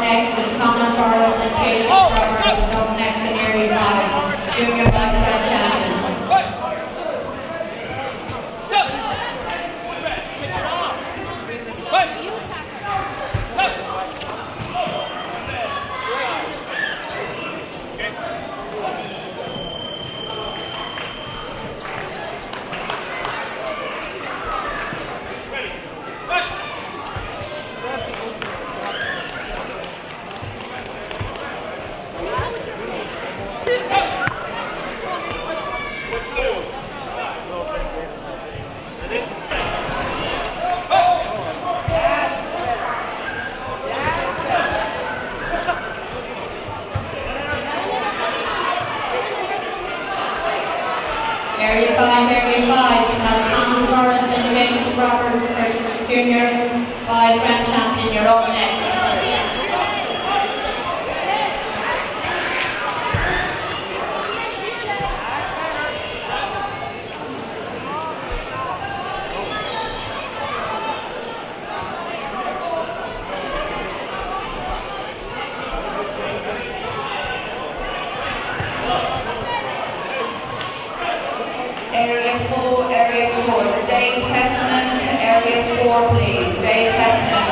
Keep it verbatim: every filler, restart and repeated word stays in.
next is Conor Forrest and Jason Roberts is up next in Area five, Junior Vice Grand Champion. Area five, Area five, you have Conor Forrest and Jason Roberts for Junior Vice Grand Champion. You're up next. Area four, Area four. Dave Heffernan to Area four, please. Dave Heffernan.